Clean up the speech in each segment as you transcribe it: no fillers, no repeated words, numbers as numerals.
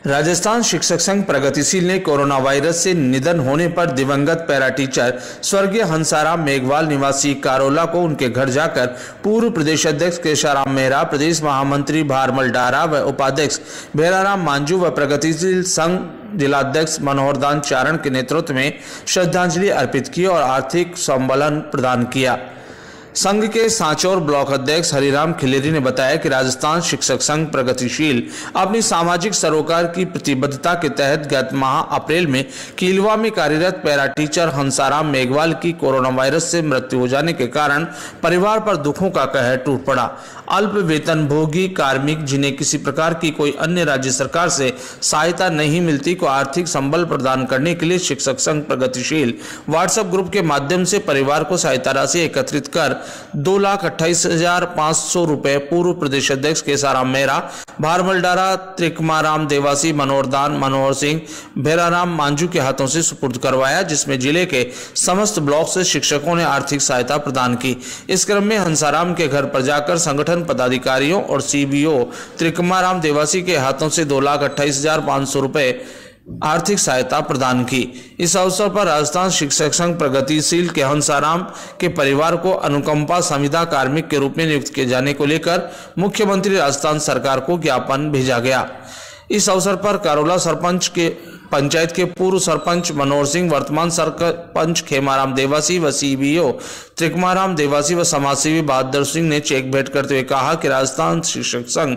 राजस्थान शिक्षक संघ प्रगतिशील ने कोरोना वायरस से निधन होने पर दिवंगत पैरा टीचर स्वर्गीय हंसाराम मेघवाल निवासी कारोला को उनके घर जाकर पूर्व प्रदेश अध्यक्ष केशाराम मेहरा, प्रदेश महामंत्री भारमल डारा व उपाध्यक्ष भेराराम मांझू व प्रगतिशील संघ जिलाध्यक्ष मनोहरदान चारण के नेतृत्व में श्रद्धांजलि अर्पित की और आर्थिक संबलन प्रदान किया। संघ के सांचौर ब्लॉक अध्यक्ष हरिराम खिलेरी ने बताया कि राजस्थान शिक्षक संघ प्रगतिशील अपनी सामाजिक सरोकार की प्रतिबद्धता के तहत गत माह अप्रैल में कीलवा में कार्यरत पैरा टीचर हंसाराम मेघवाल की कोरोना वायरस से मृत्यु हो जाने के कारण परिवार पर दुखों का कहर टूट पड़ा। अल्प वेतनभोगी कार्मिक जिन्हें किसी प्रकार की कोई अन्य राज्य सरकार से सहायता नहीं मिलती को आर्थिक संबल प्रदान करने के लिए शिक्षक संघ प्रगतिशील व्हाट्सएप ग्रुप के माध्यम से परिवार को सहायता राशि एकत्रित कर 2,28,500 रुपए पूर्व प्रदेश अध्यक्ष केशाराम मेहरा, भारमल डारा, त्रिकमाराम देवासी, मनोहरदान, मनोहर सिंह, भेराराम मांझू के हाथों से सुपुर्द करवाया, जिसमें जिले के समस्त ब्लॉक से शिक्षकों ने आर्थिक सहायता प्रदान की। इस क्रम में हंसाराम के घर पर जाकर संगठन पदाधिकारियों और सीबीओ त्रिकमाराम देवासी के हाथों से 2,28,500 रुपए आर्थिक सहायता प्रदान की। इस अवसर पर राजस्थान शिक्षक संघ प्रगतिशील के हंसाराम के परिवार को अनुकंपा संविदा कार्मिक के रूप में नियुक्त किए जाने को लेकर मुख्यमंत्री राजस्थान सरकार को ज्ञापन भेजा गया। इस अवसर पर कारोला पंचायत के पूर्व सरपंच मनोहर सिंह, वर्तमान सरपंच खेमाराम देवासी व सीबीओ त्रिकमाराम देवासी व समाजसेवी बहादुर सिंह ने चेक भेंट करते हुए कहा कि राजस्थान शिक्षक संघ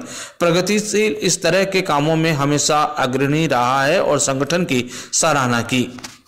प्रगतिशील इस तरह के कामों में हमेशा अग्रणी रहा है और संगठन की सराहना की।